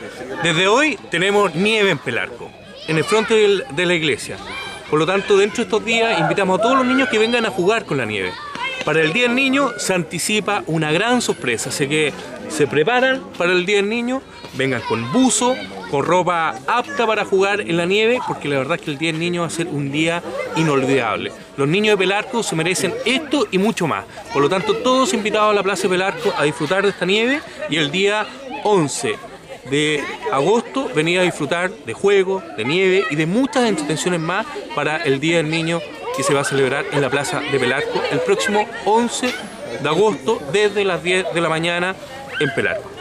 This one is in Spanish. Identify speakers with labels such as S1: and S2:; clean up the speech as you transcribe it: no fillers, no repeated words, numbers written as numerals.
S1: Desde hoy tenemos nieve en Pelarco, en el frente de la iglesia. Por lo tanto, dentro de estos días invitamos a todos los niños que vengan a jugar con la nieve. Para el Día del Niño se anticipa una gran sorpresa, así que se preparan para el Día del Niño, vengan con buzo, con ropa apta para jugar en la nieve, porque la verdad es que el Día del Niño va a ser un día inolvidable. Los niños de Pelarco se merecen esto y mucho más. Por lo tanto, todos invitados a la Plaza de Pelarco a disfrutar de esta nieve, y el día 11 de agosto venir a disfrutar de juegos, de nieve y de muchas entretenciones más para el Día del Niño, que se va a celebrar en la Plaza de Pelarco el próximo 11 de agosto desde las 10 de la mañana en Pelarco.